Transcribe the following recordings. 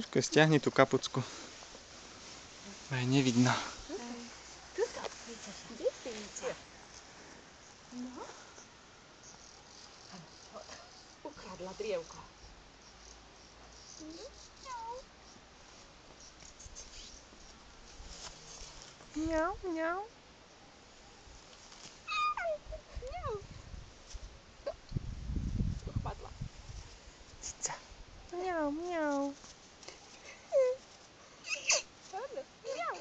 Trošku stiahni tú kapucku. Aj nevidno. Tuto, kde si Mica? No? Ukradla drievko. Mňau, mňau. Mňau. Uchmatla. Cica. Mňau, mňau. Áno, mňau.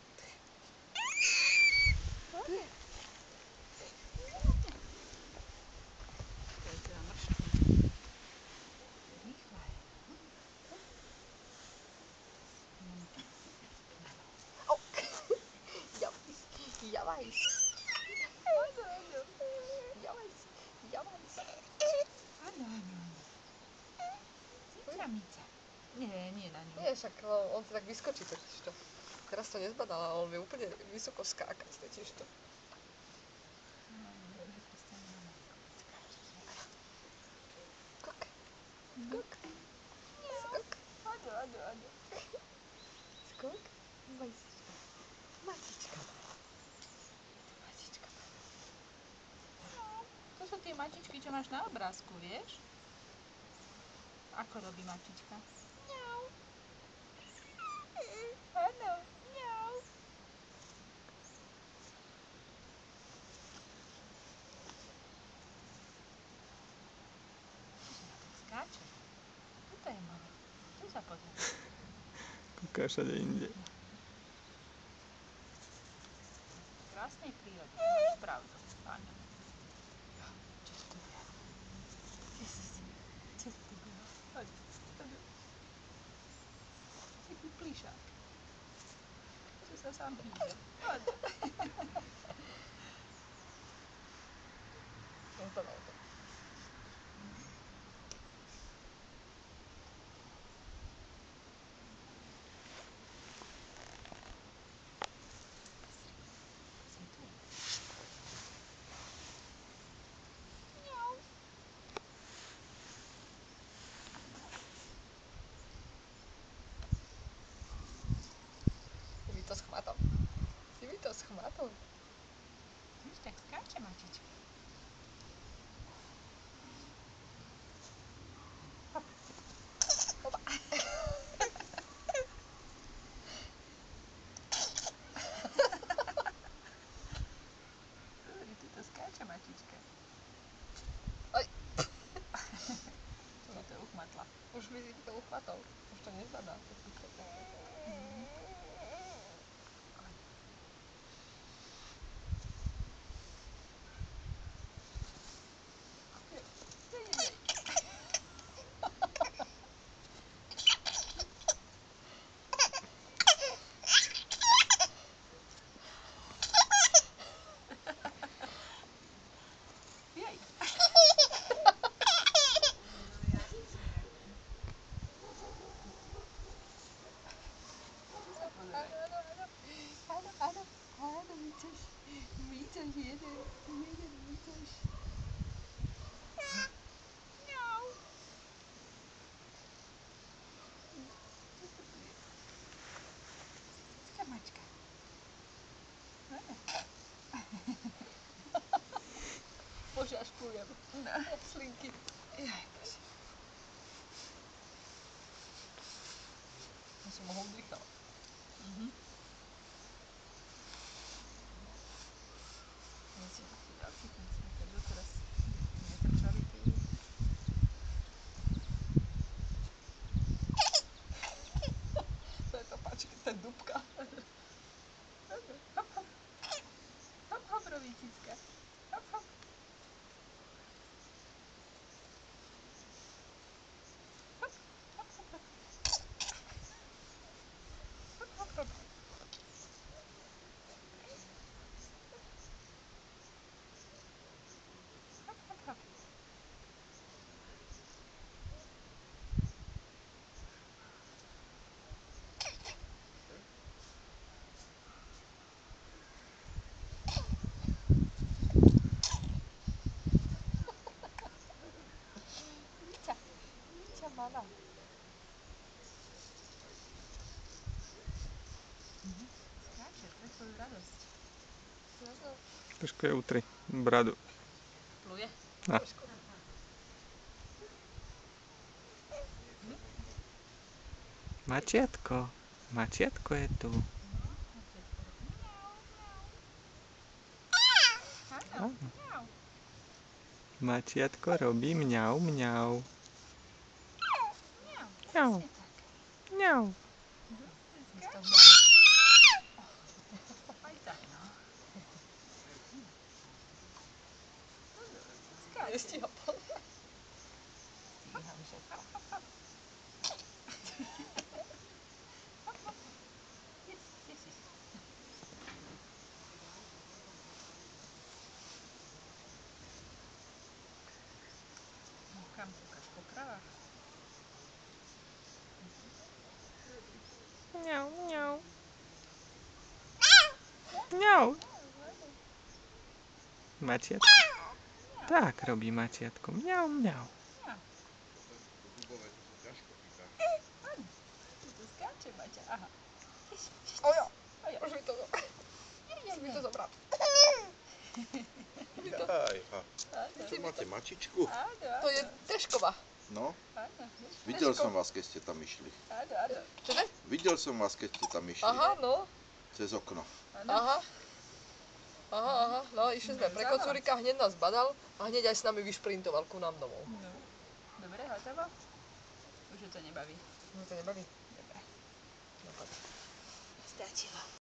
Jawajs. Jawajs. Jawajs. Áno, áno, áno. Cica, Mica. Nie na ňu. Nie, však on si tak vyskočí totižto. Teraz to nezbadala, ale on vie úplne vysoko skákať totižto. Skok. Skok. Skok. Áno. Skok. Majsička. Majsička. Matička. To sú tie matičky, čo máš na obrázku, vieš? Ako robí matička? Mňau. Áno, mňau. Skáče. Tuto je more. Tu sa pozrie. Kúka všade inde. V krásnej prírode. Máš pravdu. Áno. Čo to je? Čo to je? Poď. Taký plíšak. Čo sa sám hýbe. Poď. To na to. Si tu. Si mi to schmatol. Si mi to schmatol. Víš, tak skáče matička. Oba. Tuto skáče matička. Aj. Či to uchmatla. Už mi si to uchmatol. Už to nezbadá. Jej. Tu sa pozeraj. Áno, Micoš. Micoš, jeden, Micoš. Mňau. Cicka mačka. Áno. Bože, až plujem. No. Slinky. Jaj, bože. Ja som ho udýchala. Musí byť ďalší ten sníper, doteraz netrčali tie. To je to páči, keď to je dúbka. Hop, hop. Hop, hop, robí cicka. Hop, hop. Hop, hop, hop, hop. Hop, hop, hop. Trošku je utri bradu. Pluje. No. Trošku. Mačiatko. Mačiatko je tu. Áno, mňau. Mačiatko robí mňau, mňau. Mňau. Mňau. Presne tak. Mňau. Aj tak, no. Nestíham. Stíham všetko. Yes. No, kam kúkaš po kravách? Mňau, mňau. Mňau. Mačiatko. Tak robí mačiatko. Mňau, mňau. Tu to skáče, Maťa. Aha. Ojo, Ojo. už mi to zobral. Jajha, Áno, tu máte mačičku? áno. To je Dešková. No, Áno, videl som vás, keď ste tam išli. áno. Čože? Videl som vás, keď ste tam išli. Aha, no. Cez okno. Áno. Aha, no išli sme pre kocúrika, hneď nás badal a hneď aj s nami vyšprintoval ku nám domov. No. Dobre, hotovo? Už ho to nebaví. No to nebaví. Dobre. No, poď. Stačilo.